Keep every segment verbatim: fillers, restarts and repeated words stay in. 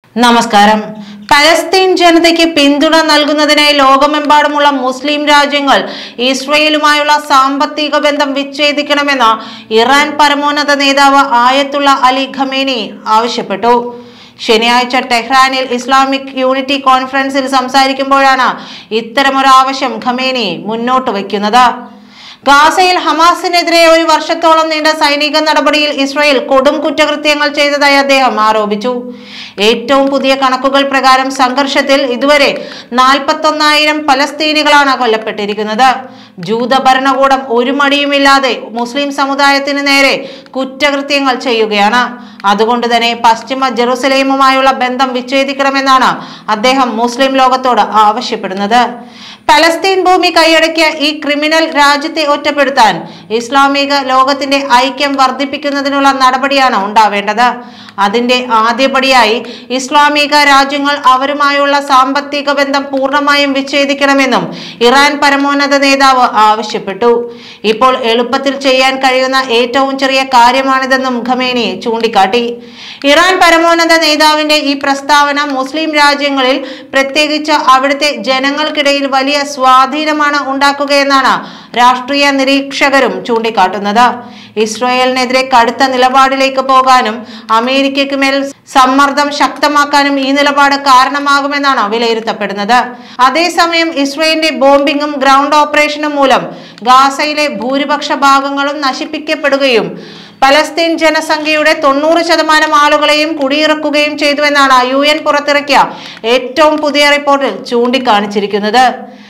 നമസ്കാരം. പലസ്തീൻ ജനതയ്ക്ക് പിന്തുണ നൽകുന്നതിനായി ലോകമെമ്പാടുമുള്ള മുസ്ലിം രാജ്യങ്ങൾ ഇസ്രയേലുമായുള്ള സാമ്പത്തിക ബന്ധം വിച്ഛേദിക്കണമെന്ന് ഇറാൻ പരമോന്നത നേതാവ് ആയത്തുള്ള അലി ഖമേനി ആവശ്യപ്പെട്ടു. ശനിയാഴ്ച ടെഹ്റാനിൽ ഇസ്ലാമിക് യൂണിറ്റി കോൺഫറൻസിൽ സംസാരിക്കുമ്പോഴാണ് ഇത്തരമൊരു ആവശ്യം ഖമേനി മുന്നോട്ട് വയ്ക്കുന്നത്. ഗാസയിൽ ഹമാസിനെതിരെ ഒരു വർഷത്തോളം നീണ്ട സൈനിക നടപടിയിൽ ഇസ്രായേൽ കൊടും കുറ്റകൃത്യങ്ങൾ ചെയ്തതായി അദ്ദേഹം ആരോപിച്ചു. ഏറ്റവും പുതിയ കണക്കുകൾ പ്രകാരം സംഘർഷത്തിൽ ഇതുവരെ നാൽപ്പത്തൊന്നായിരം പലസ്തീനികളാണ് കൊല്ലപ്പെട്ടിരിക്കുന്നത്. ജൂത ഭരണകൂടം ഒരു മടിയുമില്ലാതെ മുസ്ലിം സമുദായത്തിന് നേരെ കുറ്റകൃത്യങ്ങൾ ചെയ്യുകയാണ്. അതുകൊണ്ട് തന്നെ പശ്ചിമ ജെറുസലേമുമായുള്ള ബന്ധം വിച്ഛേദിക്കണമെന്നാണ് അദ്ദേഹം മുസ്ലിം ലോകത്തോട് ആവശ്യപ്പെടുന്നത്. പലസ്തീൻ ഭൂമി കൈയടക്കിയ ഈ ക്രിമിനൽ രാജ്യത്തെ ഒറ്റപ്പെടുത്താൻ ഇസ്ലാമിക ലോകത്തിന്റെ ഐക്യം വർദ്ധിപ്പിക്കുന്നതിനുള്ള നടപടിയാണ് ഉണ്ടാവേണ്ടത്. അതിന്റെ ആദ്യപടിയായി ഇസ്ലാമിക രാജ്യങ്ങൾ അവരുമായുള്ള സാമ്പത്തിക ബന്ധം പൂർണ്ണമായും വിച്ഛേദിക്കണമെന്നും ഇറാൻ പരമോന്നത നേതാവ് ആവശ്യപ്പെട്ടു. ഇപ്പോൾ എളുപ്പത്തിൽ ചെയ്യാൻ കഴിയുന്ന ഏറ്റവും ചെറിയ കാര്യമാണിതെന്നും ഖമേനി ചൂണ്ടിക്കാട്ടി. ഇറാൻ പരമോന്നത നേതാവിന്റെ ഈ പ്രസ്താവന മുസ്ലിം രാജ്യങ്ങളിൽ പ്രത്യേകിച്ച് അവിടുത്തെ ജനങ്ങൾക്കിടയിൽ വലിയ സ്വാധീനമാണ് ഉണ്ടാക്കുകയെന്നാണ് രാഷ്ട്രീയ നിരീക്ഷകരും ചൂണ്ടിക്കാട്ടുന്നത്. ഇസ്രായേലിനെതിരെ കടുത്ത നിലപാടിലേക്ക് പോകാനും അമേരിക്കയ്ക്ക് മേൽ സമ്മർദ്ദം ശക്തമാക്കാനും ഈ നിലപാട് കാരണമാകുമെന്നാണ് വിലയിരുത്തപ്പെടുന്നത്. അതേസമയം ഇസ്രായേലിന്റെ ബോംബിങ്ങും ഗ്രൗണ്ട് ഓപ്പറേഷനും മൂലം ഗാസയിലെ ഭൂരിപക്ഷ ഭാഗങ്ങളും നശിപ്പിക്കപ്പെടുകയും പലസ്തീൻ ജനസംഖ്യയുടെ തൊണ്ണൂറ് ശതമാനം ആളുകളെയും കുടിയിറക്കുകയും ചെയ്തുവെന്നാണ് യു എൻ പുറത്തിറക്കിയ ഏറ്റവും പുതിയ റിപ്പോർട്ടിൽ ചൂണ്ടിക്കാണിച്ചിരിക്കുന്നത്.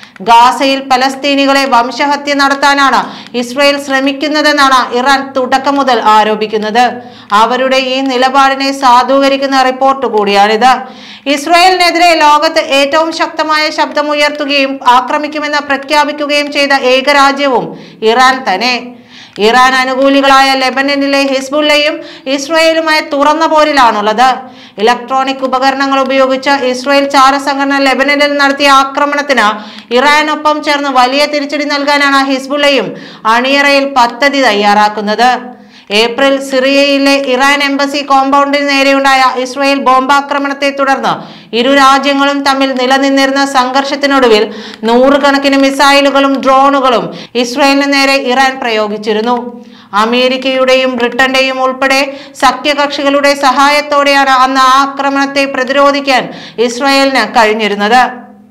ഗാസയിൽ പലസ്തീനികളെ വംശഹത്യ നടത്താനാണ് ഇസ്രായേൽ ശ്രമിക്കുന്നതെന്നാണ് ഇറാൻ തുടക്കം മുതൽ ആരോപിക്കുന്നത്. അവരുടെ ഈ നിലപാടിനെ സാധൂകരിക്കുന്ന റിപ്പോർട്ട് കൂടിയാണിത്. ഇസ്രായേലിനെതിരെ ലോകത്ത് ഏറ്റവും ശക്തമായ ശബ്ദമുയർത്തുകയും ആക്രമിക്കുമെന്ന് പ്രഖ്യാപിക്കുകയും ചെയ്ത ഏക രാജ്യവും ഇറാൻ തന്നെ. ഇറാൻ അനുകൂലികളായ ലെബനനിലെ ഹിസ്ബുള്ളയും ഇസ്രായേലുമായി തുറന്ന പോരിലാണുള്ളത്. ഇലക്ട്രോണിക് ഉപകരണങ്ങൾ ഉപയോഗിച്ച് ഇസ്രായേൽ ചാരസംഘടന ലെബനനിൽ നടത്തിയ ആക്രമണത്തിന് ഇറാനൊപ്പം ചേർന്ന് വലിയ തിരിച്ചടി നൽകാനാണ് ഹിസ്ബുള്ളയും അണിയറയിൽ പദ്ധതി തയ്യാറാക്കുന്നത്. ഏപ്രിൽ സിറിയയിലെ ഇറാൻ എംബസി കോമ്പൗണ്ടിന് നേരെയുണ്ടായ ഇസ്രായേൽ ബോംബാക്രമണത്തെ തുടർന്ന് ഇരു രാജ്യങ്ങളും തമ്മിൽ നിലനിന്നിരുന്ന സംഘർഷത്തിനൊടുവിൽ നൂറുകണക്കിന് മിസൈലുകളും ഡ്രോണുകളും ഇസ്രായേലിന് നേരെ ഇറാൻ പ്രയോഗിച്ചിരുന്നു. അമേരിക്കയുടെയും ബ്രിട്ടന്റെയും ഉൾപ്പെടെ സഖ്യകക്ഷികളുടെ സഹായത്തോടെയാണ് അന്ന് ആ ആക്രമണത്തെ പ്രതിരോധിക്കാൻ ഇസ്രായേലിന് കഴിഞ്ഞിരുന്നത്.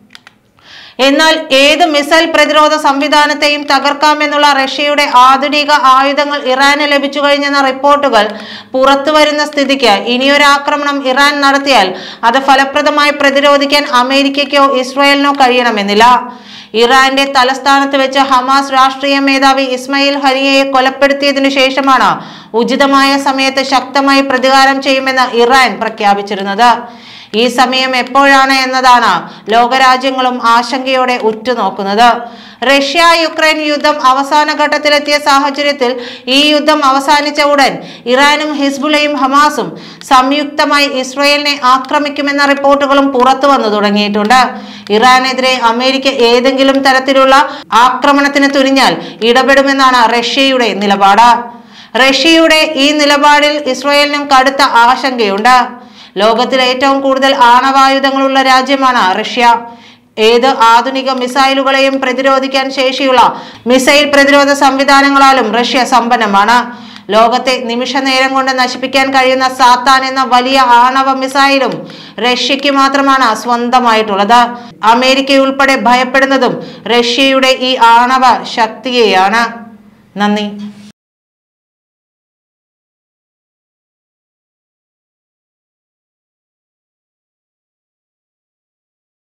എന്നാൽ ഏത് മിസൈൽ പ്രതിരോധ സംവിധാനത്തെയും തകർക്കാമെന്നുള്ള റഷ്യയുടെ ആധുനിക ആയുധങ്ങൾ ഇറാന് ലഭിച്ചു കഴിഞ്ഞെന്ന റിപ്പോർട്ടുകൾ പുറത്തു വരുന്ന സ്ഥിതിക്ക് ഇനിയൊരാക്രമണം ഇറാൻ നടത്തിയാൽ അത് ഫലപ്രദമായി പ്രതിരോധിക്കാൻ അമേരിക്കയ്ക്കോ ഇസ്രായേലിനോ കഴിയണമെന്നില്ല. ഇറാന്റെ തലസ്ഥാനത്ത് വെച്ച് ഹമാസ് രാഷ്ട്രീയ മേധാവി ഇസ്മായിൽ ഹനിയയെ കൊലപ്പെടുത്തിയതിനു ശേഷമാണ് ഉചിതമായ സമയത്ത് ശക്തമായി പ്രതികാരം ചെയ്യുമെന്ന് ഇറാൻ പ്രഖ്യാപിച്ചിരുന്നത്. ഈ സമയം എപ്പോഴാണ് എന്നതാണ് ലോകരാജ്യങ്ങളും ആശങ്കയോടെ ഉറ്റുനോക്കുന്നത്. റഷ്യ യുക്രൈൻ യുദ്ധം അവസാന ഘട്ടത്തിലെത്തിയ സാഹചര്യത്തിൽ ഈ യുദ്ധം അവസാനിച്ച ഉടൻ ഇറാനും ഹിസ്ബുള്ളയും ഹമാസും സംയുക്തമായി ഇസ്രായേലിനെ ആക്രമിക്കുമെന്ന റിപ്പോർട്ടുകളും പുറത്തു വന്നു തുടങ്ങിയിട്ടുണ്ട്. ഇറാനെതിരെ അമേരിക്ക ഏതെങ്കിലും തരത്തിലുള്ള ആക്രമണത്തിന് തുനിഞ്ഞാൽ ഇടപെടുമെന്നാണ് റഷ്യയുടെ നിലപാട്. റഷ്യയുടെ ഈ നിലപാടിൽ ഇസ്രായേലിനും കടുത്ത ആശങ്കയുണ്ട്. ലോകത്തിലെ ഏറ്റവും കൂടുതൽ ആണവായുധങ്ങളുള്ള രാജ്യമാണ് റഷ്യ. ഏത് ആധുനിക മിസൈലുകളെയും പ്രതിരോധിക്കാൻ ശേഷിയുള്ള മിസൈൽ പ്രതിരോധ സംവിധാനങ്ങളാലും റഷ്യ സമ്പന്നമാണ്. ലോകത്തെ നിമിഷ നേരം കൊണ്ട് നശിപ്പിക്കാൻ കഴിയുന്ന സാത്താൻ എന്ന വലിയ ആണവ മിസൈലും റഷ്യക്ക് മാത്രമാണ് സ്വന്തമായിട്ടുള്ളത്. അമേരിക്ക ഉൾപ്പെടെ ഭയപ്പെടുന്നതും റഷ്യയുടെ ഈ ആണവ ശക്തിയെയാണ്. നന്ദി.